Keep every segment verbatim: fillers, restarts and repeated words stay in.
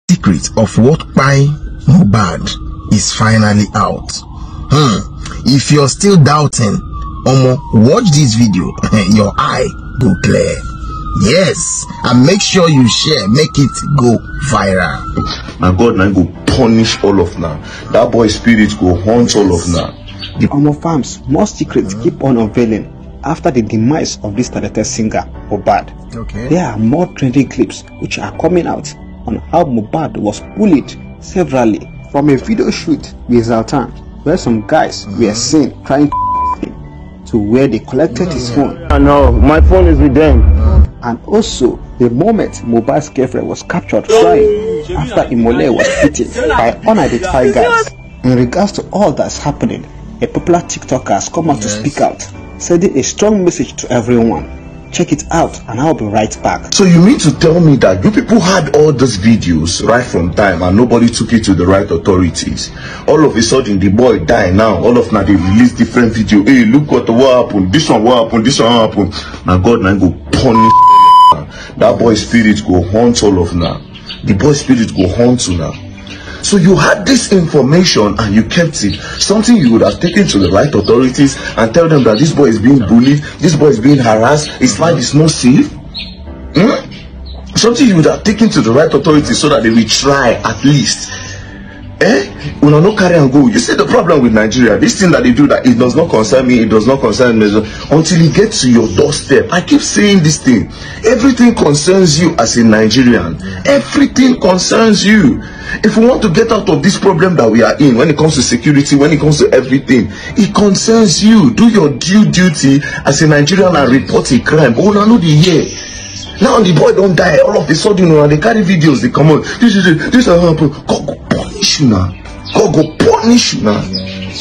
secret of what kpai Mohbad is finally out. Hmm. If you're still doubting, Omo, watch this video. Your eye go clear. Yes, and make sure you share, make it go viral. My God, now go punish all of now. That boy spirit go haunt all of now. The Omo Farms more secrets mm-hmm. keep on unveiling after the demise of this talented singer Mohbad. Okay. There are more trending clips which are coming out on how Mohbad was bullied severally from a video shoot with Zlatan, where some guys mm-hmm. were seen trying to him, to where they collected mm-hmm. his phone. I know, my phone is with them. Mm-hmm. And also the moment Mohbad's girlfriend was captured crying after Imole was beaten by unidentified guys. In regards to all that's happening, a popular TikToker has come out yes. to speak out, sending a strong message to everyone. Check it out and I'll be right back. So you mean to tell me that you people had all those videos right from time and nobody took it to the right authorities? All of a sudden the boy die now. All of now they release different video. Hey, look what what happened. This one what happened. This one what happened. My God, now go punish that boy spirit go haunt all of now. The boy spirit go haunt you now. So you had this information and you kept it. Something you would have taken to the right authorities and tell them that this boy is being bullied, this boy is being harassed, his life is not safe. Hmm? Something you would have taken to the right authorities so that they will try at least. Eh? When I no carry and go. You see the problem with Nigeria, this thing that they do, that it does not concern me, it does not concern me, until it gets to your doorstep. I keep saying this thing. Everything concerns you as a Nigerian. Everything concerns you. If we want to get out of this problem that we are in, when it comes to security, when it comes to everything, it concerns you. Do your due duty as a Nigerian and report a crime. Oh, no, no, the year. Now the boy don't die. All of a sudden, you know, they carry videos, they come on. This is it. This is happen. God go punish you now. God go punish you now.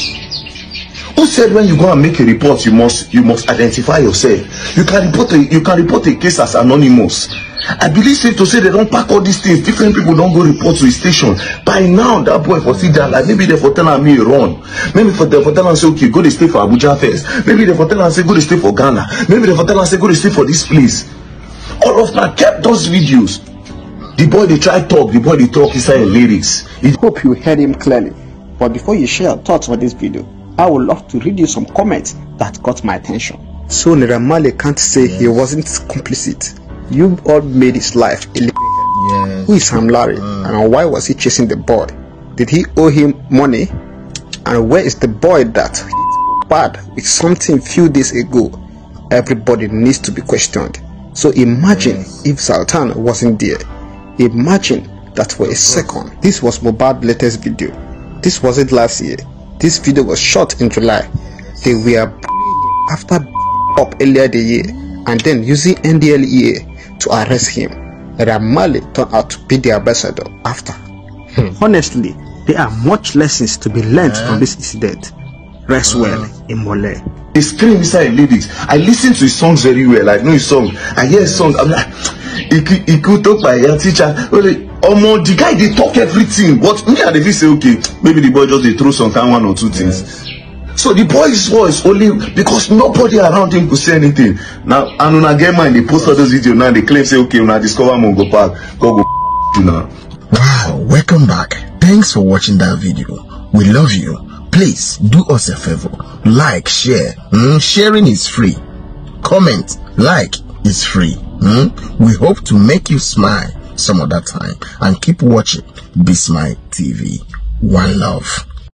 Who said when you go and make a report, you must you must identify yourself? You can report a you can report a case as anonymous. I believe safe to say they don't pack all these things. Different people don't go report to a station. By now, that boy for see that, like maybe they for telling me run. Maybe for the for telling say okay, go to stay for Abuja first. Maybe they for telling say go to stay for Ghana. Maybe they for telling say go to stay for this place. All of that kept those videos. The boy they try talk, the boy they talk inside lyrics. I hope you heard him clearly. But before you share your thoughts on this video, I would love to read you some comments that got my attention. So Naira Marley can't say yes. he wasn't complicit. You all made his life illegal. Yes. Who is Sam Larry uh. and why was he chasing the boy? Did he owe him money? And where is the boy that hit bad with something few days ago? Everybody needs to be questioned. So imagine yes. if Zlatan wasn't there. Imagine that for a second. This was Mohbad's latest video. This wasn't last year. This video was shot in July. They were after up earlier the year and then using N D L E A to arrest him. Naira Marley turned out to be the ambassador after. Hmm. Honestly, there are much lessons to be learned yeah. from this incident. Rest uh. well, Imole. He scream inside lyrics. I listen to his songs very well. I know his song. I hear his song. I'm like, he could talk by your teacher. Omo, the guy they talk everything. But me and the say okay, maybe the boy just they throw some kind one or two things. Yes. So the boy's voice only because nobody around him could say anything. Now and when I get mine, they post all those videos now. They claim say okay, when I discover Mongo Park, go go you know. Wow, welcome back. Thanks for watching that video. We love you. Please do us a favor, like, share. Mm? Sharing is free. Comment, like is free. Mm? We hope to make you smile some other time and keep watching Be Smile T V. One love.